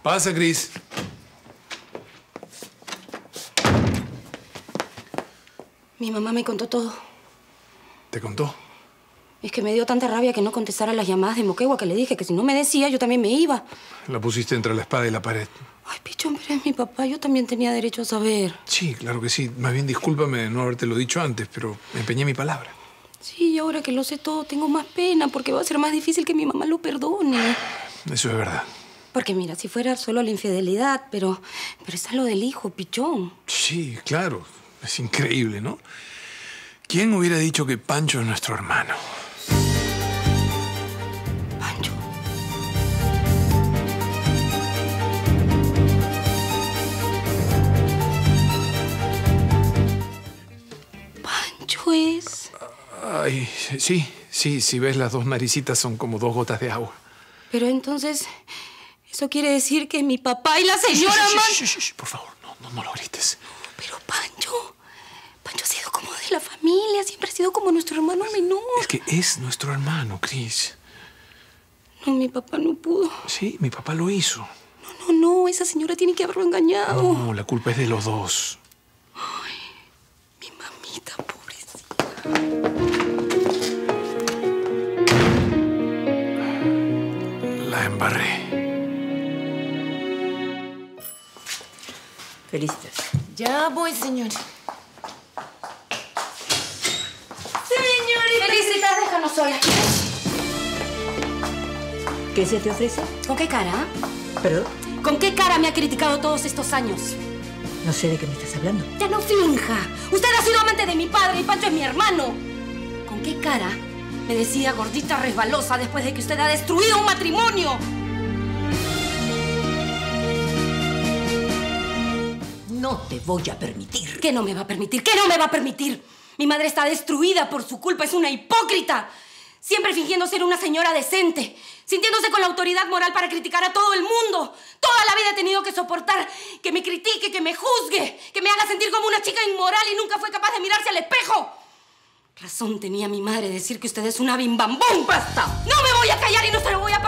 Pasa, Cris. Mi mamá me contó todo. ¿Te contó? Es que me dio tanta rabia que no contestara las llamadas de Moquegua que le dije que si no me decía, yo también me iba. La pusiste entre la espada y la pared. Ay, Pichón, pero es mi papá. Yo también tenía derecho a saber. Sí, claro que sí. Más bien discúlpame de no habértelo dicho antes, pero me empeñé mi palabra. Sí, y ahora que lo sé todo, tengo más pena porque va a ser más difícil que mi mamá lo perdone. Eso es verdad. Porque mira, si fuera solo la infidelidad, pero está lo del hijo, Pichón. Sí, claro. Es increíble, ¿no? ¿Quién hubiera dicho que Pancho es nuestro hermano? Pancho. Pancho es... Ay, sí. Si ves, las dos naricitas son como dos gotas de agua. Pero entonces, ¿eso quiere decir que mi papá y la señora Por favor, no lo grites. Pero Pancho ha sido como de la familia, siempre ha sido como nuestro hermano menor. Es que es nuestro hermano, Cris. No, mi papá no pudo. Sí, mi papá lo hizo. No, esa señora tiene que haberlo engañado. No, la culpa es de los dos. Ay, mi mamita, pobrecita. La embarré. Felicidades. Ya voy, señora. Señorita. Felicidades, déjanos sola. ¿Qué se te ofrece? ¿Con qué cara? ¿Perdón? ¿Con qué cara me ha criticado todos estos años? No sé de qué me estás hablando. Ya no finja. Usted ha sido amante de mi padre y Pancho es mi hermano. ¿Con qué cara me decía gordita resbalosa después de que usted ha destruido un matrimonio? No te voy a permitir. ¿Qué no me va a permitir? ¿Qué no me va a permitir? Mi madre está destruida por su culpa. Es una hipócrita. Siempre fingiendo ser una señora decente. Sintiéndose con la autoridad moral para criticar a todo el mundo. Toda la vida he tenido que soportar que me critique, que me juzgue, que me haga sentir como una chica inmoral y nunca fue capaz de mirarse al espejo. Razón tenía mi madre decir que usted es una bimbambón. ¡Basta! No me voy a callar y no se lo voy a